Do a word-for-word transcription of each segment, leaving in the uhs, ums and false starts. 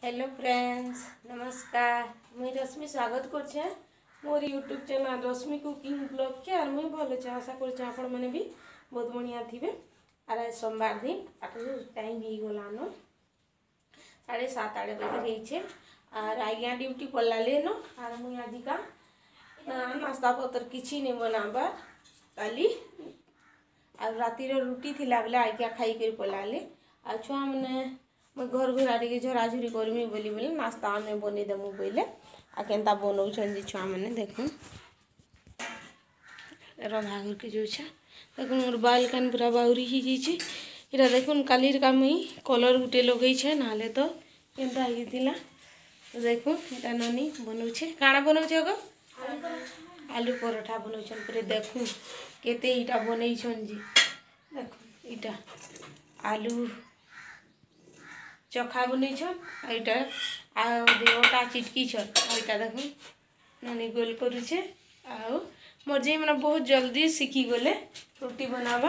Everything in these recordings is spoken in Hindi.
हेलो फ्रेंड्स, नमस्कार। मुई रश्मि स्वागत करछे मोर YouTube channel Rashmi cooking blog के। और मुई भल अच्छे, आशा करछे आपण माने भी बहुत बढ़िया थिबे। और आज सोमवार दिन आठ टाइम ही गलानो साढ़े सात आड़े बजे रही छे। और आज्ञा ड्यूटी पड़ला लेनो। और मुई आज का नाश्ता पत्र किसी नहीं बनाबा काली और रातिर रुटी थिला बेले आज्ञा खाई कर पला ले। आ छुआ मैंने मैं घर घर टे झराझुरी करमी बोली बोले नाश्ता में बन देमु बोले आ केन्ता बनाऊँ जी छुआ मैंने देख रंधा घर के जो देख मोर बाल कान पूरा बाउरी ही जाइए। इटा देख काली का मुई कलर गुटे लगे छे ना तो केन्ता होता। तो देख इटा ननी बनाऊे काଣା बनाऊे गो आलू परोठा बनाऊन पूरे देखूँ केते इटा बनईछन जी। देख इटा आलू चखा बनईछन आईटा देवटा चिटकी छन आईटा देखो नानी गोल करुछे। आउ मोर जे मैंने बहुत जल्दी सीखी गले रोटी बनावा।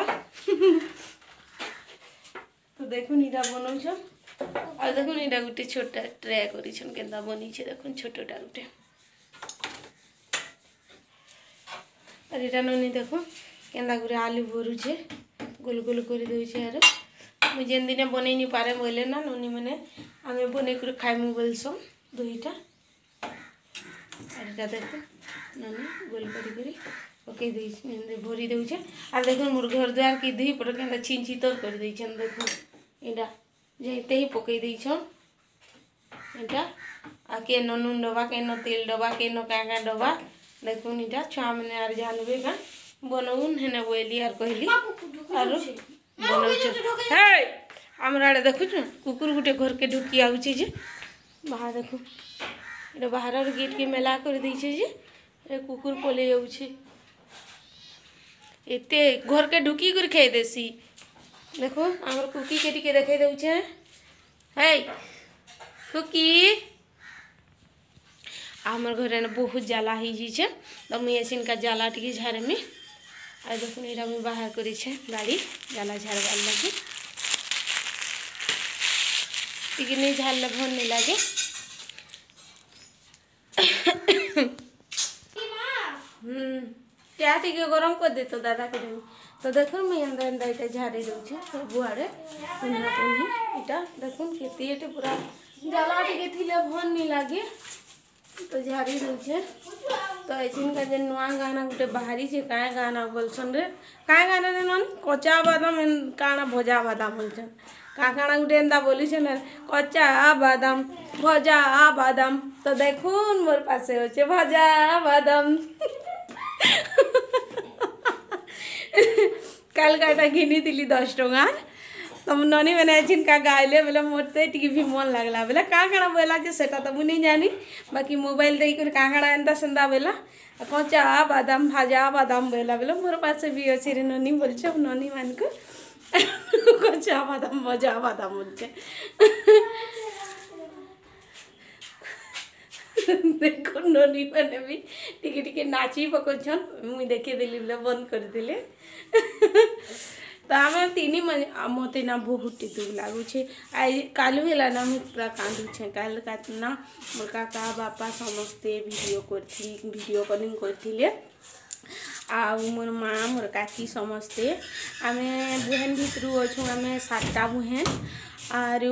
तो देखुन इटा बनौछन आ देखुन इटा गुटे छोटा ट्राय करिछन केनता बनीछे देखुन छोटटा गुटे। और इटा ननी देखो केनता गुरे आलू भरुछे गोल गोल कर देउछे। आरो मुझे जेन दिन बन नहीं पारे बोले ना ननी मैंने आम बन कर खाइमु बोलस दुईटा। और इटा देख ननी गोल कर पकई भरी दे। और देख मोर घर द्वार के दुई पट के छीन छितर कर देछन देख इटा जेते ही पकई देछन इटा आ के न नून डबा के न तेल डबा के न क्या क्या डबा देखुन इटा छुआ मैंने आर जानबे का बनौन हेने बोली और कहली और हे हमरा आड़े देखु कुकुर गुटे घर के ढुकी आउचे जे बाहर देखो इटा बाहर गेट के मेला कर देछे जे ए कुकुर पले जाउछे एते घर के ढुकी कर खाई देसी। देखो हमर कुकी के टिके देखाई देउछे हे कुकी हमर घर ने बहुत जाला ही जे तो मुई एसिन का जाला टिके झारे में आ देखुन इटा मुई बाहर करी छे गाड़ी जाला झाड़बार लगे टिके नहीं झाड़ले भल नहीं लगे। हम्म क्या टिके गरम कर दे तो दादा के देवी। तो देखो मुई एंदा एंदा इटा झाड़ी दउछे सबुआड़े पुन्हा पुन्ही इटा देखुन केते एटे पूरा जाला टिके थिले भल नहीं लगे तो झाड़ी दउछे। तो ऐसिन का जे नुआ गाना गुटे बाहरी छे काय गाना बोलछन रे काय गाना रे नन कच्चा बादाम काना भजा बादाम बोलछन का काना गुटे एंदा बोलिछन कच्चा बादाम भजा बादाम। तो देखुन मोर पासे होचे भजा बादाम। कल काटा घिनी दिली दस टंगार तो ननी मैंने जिनका गाइले बोले मोरते टी भी मन लगला बोले का काना बोला जे सेटा तो मुई नहीं जानी बाकी मोबाइल दे कर का काना एंदा संदा बोला कच्चा बादाम भाजा बादाम बोला बोले मोर पास भी अच्छे रे ननी बोलछे ननी मान को कच्चा बादाम भजा बादाम बोलछे। देखो ननी मैंने भी टिके टिके नाची पकड़छन मुई देखे देली बोले बंद कर दिले। तो आम तीन मत ना बहुत दुख लगुचे आई कालू है ना मुझे पूरा कांदुचे काल ना मोर काका बापा समस्ते वीडियो करथी वीडियो कॉलिंग करथिले आ मोर माँ मोर काकी समस्ते आम बुहेन भितरू अच्छु आम सातटा बुहेन और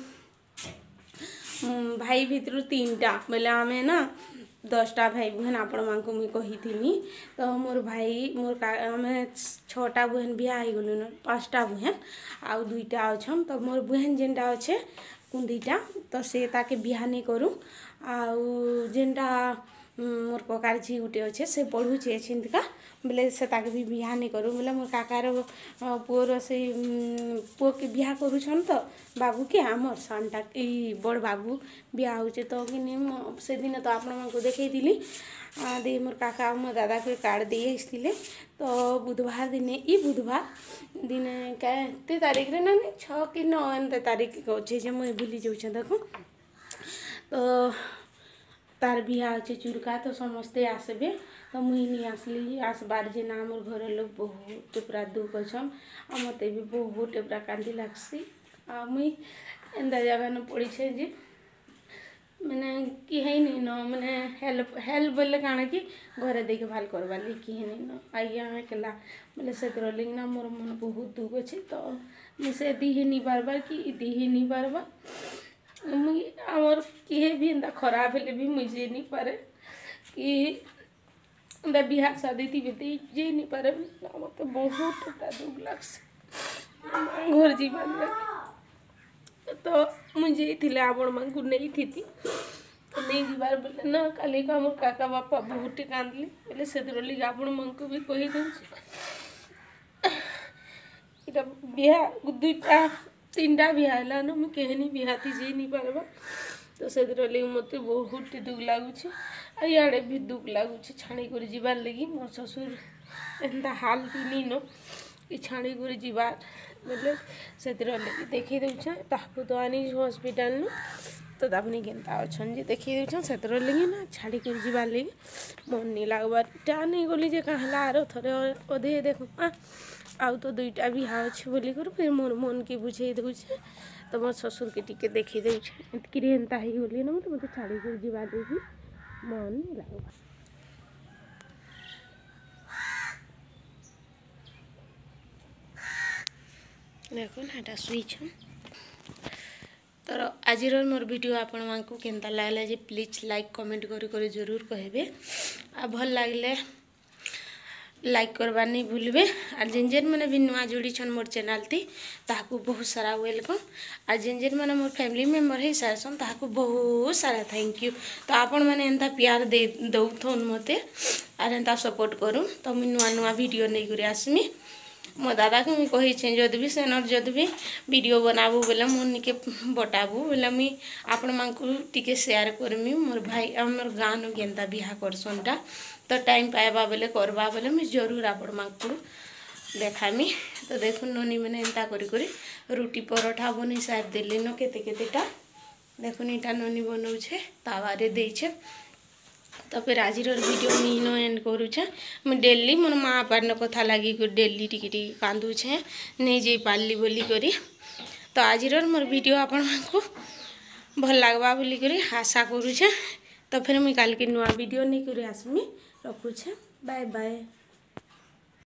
भाई भितरू तीन टा बोले आम ना दसटा भाई बहन आपण मान को मुई कही थी। तो मोर भाई मोर का आम छटा बहन बिहा हो गलु पाँचटा बहन आउ दुईटा अच्छन। तो मोर बहन जेनटा अच्छे कुंदीटा तो से ताके बिहा नहीं करूँ आउ जेनटा मोर ककार झी गुटे अच्छे से पढ़ुचे छिंदका बोले से ताके भी बिहा नहीं करूँ बोले मोर काकार पुअर से पुओ के बिहा करुछन तो बाबू के आमर सानटा ई बड़ बाबू बिहा होचे। तो कि से दिन तो आपण मान को देखई दिली दे मोर काका मोर दादा को कार्ड दे आसथिले। तो बुधवार दिने ई बुधवार दिन के तारीख रे ना छ कि नौ एंते तारीख अच्छे जे मुई भूली जाऊँ देखो। तो तार बिहा अच्छे चुरका तो समस्ते आसबे तो मुई नहीं आसली आसबार जे ना मोर घर लोग बहुत पूरा दुख अच्छन आ मत भी बहुत पूरा कांदी लागसी आ मुई एंदा जगह न पड़ी छे जे मैंने किए नहीं न मैंने हेल्प हेल्प बोले काଣା कि घरे देखे भाल करवा लगे किए नहीं न आज्ञा एकला बोले से लगे ना मोर मन बहुत दुख अच्छे तो मुझे दी ही नहीं पार्बार कि दी ही नहीं पार्बा मुई आमर किए भी एंता खराब हेले भी मुझे नहीं पारे कि एंता बिहार शादी थी भी जे नहीं पारे मत बहुत दुख लगे घर जीवन लगे तो मुझे थी आपण मान को नहीं थी नहीं जीवार बोले ना काली का मोर काका बापा बहुत कांदली बोले से लगे आपण मान को भी कही दूसरा बिहा दुईटा तीन टा बिहा है ना मुझे कहनी बिहा थी जे नहीं पार्बा तो से लगे मत बहुत दुख लगुच इे भी दुख लगुच छाणी कर जीवार लगी मोर ससुर एंता हाल थी न कि छाणी कर जीवार बोले से लगे देखी दूचे ताकू तो आनी हॉस्पिटल न तो तापनी केन्ता अच्छा जे देखी दूछन से लगे ना छाड़ी कर जीवार लगे मन नहीं लगवार टा नहीं गली जे कहला आरो थोड़े अधे देख आउ तो दुईटा बिहा अच्छे बोली कर फिर मोर मन के बुझे दूचे तो मोर ससुर के टिके देखी दूचे इतकी एंता ही गली ना मतलब मत छाड़ी कर जीवार लगे मन नहीं लगवा देखो ना स्विच तो आज मोर वीडियो आपण मानकु केनता लागला जे प्लीज लाइक कमेंट करी करी जरूर कहबे आ भल लागले लाइक करवा नहीं भूलबे आ जेन जेन मैंने भी नुआ जोड़ी छन मोर चैनल थी ताकू बहुत सारा वेलकम आ जेन जेन मैंने मोर फैमिली मेंबर है सारसन ताकू बहुत सारा थैंक यू तो आपण मैंने एंता प्यार दे दउथन मते आर एंता सपोर्ट करूँ तो मुझे नुआ नुआ वीडियो नहीं कर आसमी मो दादा को मुझे कही जदि भी सेनर जदि भी वीडियो बनाबू बोले मुझे के बटाबू बोले मुई आपण मानकु टिके शेयर करमी मोर भाई आमर गाँव न केनता बिहा करसनटा तो टाइम पाइबा बोले करवा बोले मुझे जरूर आपण मानकु देखामी तो देखो ननी मैंने एंता करी करी रुटी परोठा बनी सार देली न केते केतेटा देखो नीटा ननी बनाऊे तावारे देछे तो फिर आज वीडियो मीन एंड करुचे मुझे डेली मोर माँ बापार कथा लगी डेली टिके टिके कांदुछे नहीं जा पार्ली बोली करी तो आज मोर वीडियो आपण को भल लगवा बोली करी आशा करुचे तो फिर मुझे काल के नुआ वीडियो नहीं कर आसमी रखुछे बाय बाय।